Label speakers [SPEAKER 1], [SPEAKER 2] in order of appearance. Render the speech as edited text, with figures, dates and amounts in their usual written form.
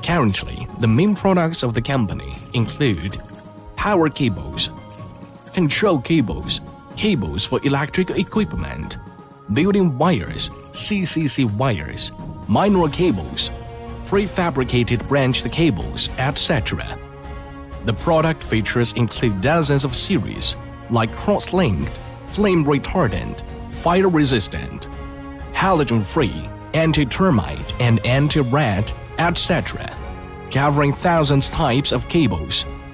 [SPEAKER 1] Currently, the main products of the company include power cables, control cables, cables for electrical equipment, building wires, CCC wires, minor cables, prefabricated branched cables, etc. The product features include dozens of series like cross-linked, flame-retardant, fire-resistant, halogen-free, anti-termite and anti-rat, etc., covering thousands types of cables,